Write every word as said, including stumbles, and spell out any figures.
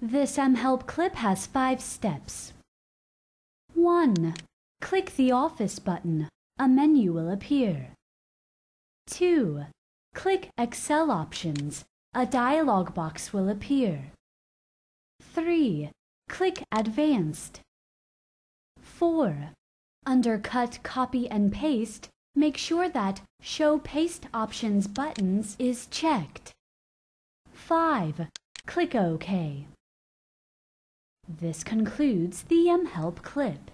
This mHelp clip has five steps. one. Click the Office button. A menu will appear. two. Click Excel Options. A dialog box will appear. three. Click Advanced. four. Under Cut, Copy and Paste, make sure that Show Paste Options buttons is checked. five. Click OK. This concludes the mHelp clip.